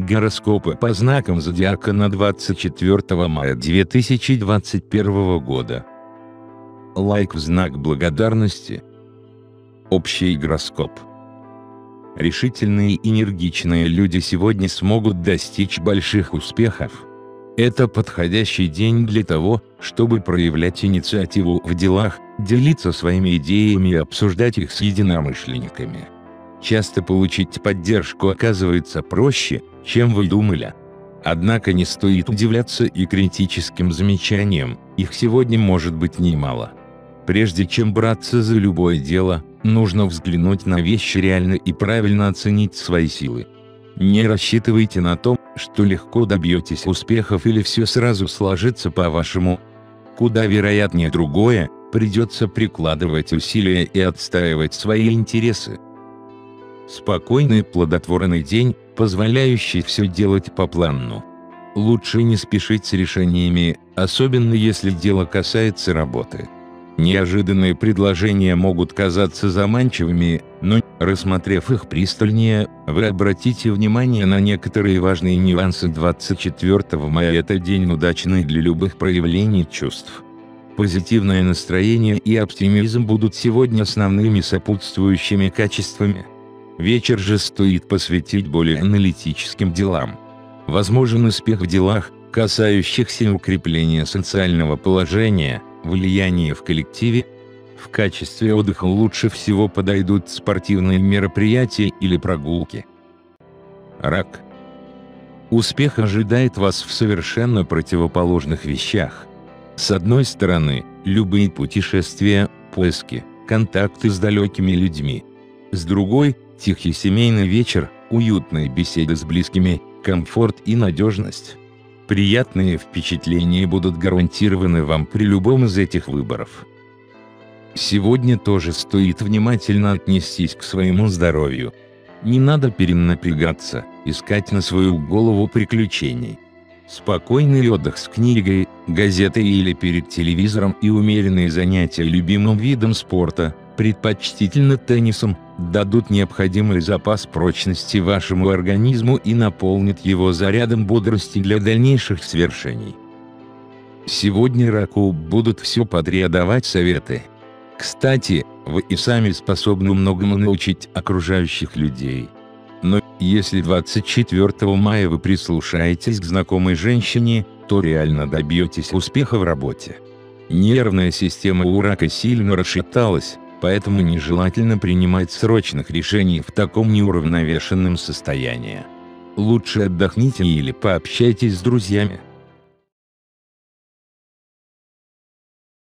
Гороскопы по знакам зодиака на 24 мая 2021 года. Лайк в знак благодарности. Общий гороскоп. Решительные и энергичные люди сегодня смогут достичь больших успехов. Это подходящий день для того, чтобы проявлять инициативу в делах, делиться своими идеями и обсуждать их с единомышленниками. Часто получить поддержку оказывается проще, чем вы думали. Однако не стоит удивляться и критическим замечаниям, их сегодня может быть немало. Прежде чем браться за любое дело, нужно взглянуть на вещи реально и правильно оценить свои силы. Не рассчитывайте на то, что легко добьетесь успехов или все сразу сложится по-вашему. Куда вероятнее другое, придется прикладывать усилия и отстаивать свои интересы. Спокойный плодотворный день, позволяющий все делать по плану. Лучше не спешить с решениями, особенно если дело касается работы. Неожиданные предложения могут казаться заманчивыми, но, рассмотрев их пристальнее, вы обратите внимание на некоторые важные нюансы. 24 мая – это день удачный для любых проявлений чувств. Позитивное настроение и оптимизм будут сегодня основными сопутствующими качествами. Вечер же стоит посвятить более аналитическим делам. Возможен успех в делах, касающихся укрепления социального положения, влияния в коллективе. В качестве отдыха лучше всего подойдут спортивные мероприятия или прогулки. Рак. Успех ожидает вас в совершенно противоположных вещах. С одной стороны, любые путешествия, поиски, контакты с далекими людьми. С другой – тихий семейный вечер, уютные беседы с близкими, комфорт и надежность. Приятные впечатления будут гарантированы вам при любом из этих выборов. Сегодня тоже стоит внимательно отнестись к своему здоровью. Не надо перенапрягаться, искать на свою голову приключений. Спокойный отдых с книгой, газетой или перед телевизором и умеренные занятия любимым видом спорта, предпочтительно теннисом, дадут необходимый запас прочности вашему организму и наполнят его зарядом бодрости для дальнейших свершений. Сегодня раку будут все подряд давать советы. Кстати, вы и сами способны многому научить окружающих людей. Но, если 24 мая вы прислушаетесь к знакомой женщине, то реально добьетесь успеха в работе. Нервная система у рака сильно расшаталась, поэтому нежелательно принимать срочных решений в таком неуравновешенном состоянии. Лучше отдохните или пообщайтесь с друзьями.